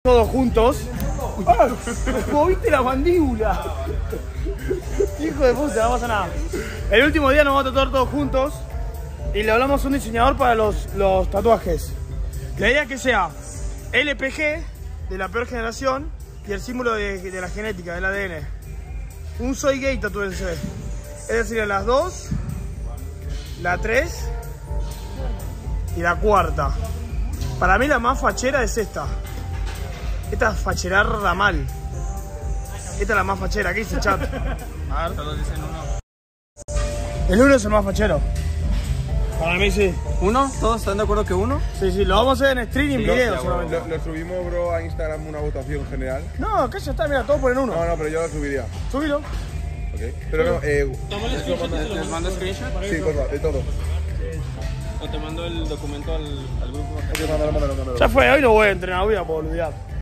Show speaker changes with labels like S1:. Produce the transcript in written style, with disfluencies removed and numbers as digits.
S1: todos juntos. ¡Ah! ¡Moviste la mandíbula! Hijo de puta, no pasa nada. El último día nos vamos a tatuar todos juntos y le hablamos a un diseñador para los tatuajes. La idea es que sea LPG de la peor generación y el símbolo de la genética, del ADN. Un soy gay tatúense. Es decir, las 2, la 3 y la 4. Para mí la más fachera es esta. Esta es facherarda mal. Esta es la más fachera, ¿qué dice chat? A ver.
S2: Todos dicen 1.
S1: El 1 es el más fachero. Para mí sí.
S2: ¿1? ¿Todos están de acuerdo que 1?
S1: Sí, sí, lo vamos a hacer en stream y en video solamente.
S3: Lo subimos, bro, a Instagram una votación general.
S1: No, acá ya está, mira, todos ponen 1.
S3: No, pero yo lo subiría.
S1: Subilo.
S3: Ok. Pero no,
S2: ¿Les mando screenshot?
S3: sí, por favor, de todo.
S2: ¿O te mando el documento al grupo?
S3: Ok, mándalo.
S1: Ya fue, hoy no voy a entrenar, voy a olvidar.